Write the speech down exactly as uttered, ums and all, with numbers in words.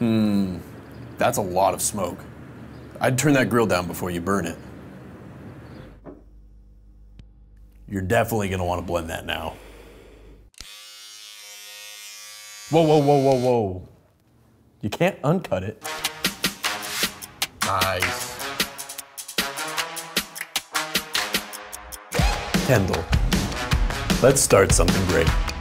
Hmm, that's a lot of smoke. I'd turn that grill down before you burn it. You're definitely gonna want to blend that now. Whoa, whoa, whoa, whoa, whoa. You can't uncut it. Nice. Kendall, let's start something great.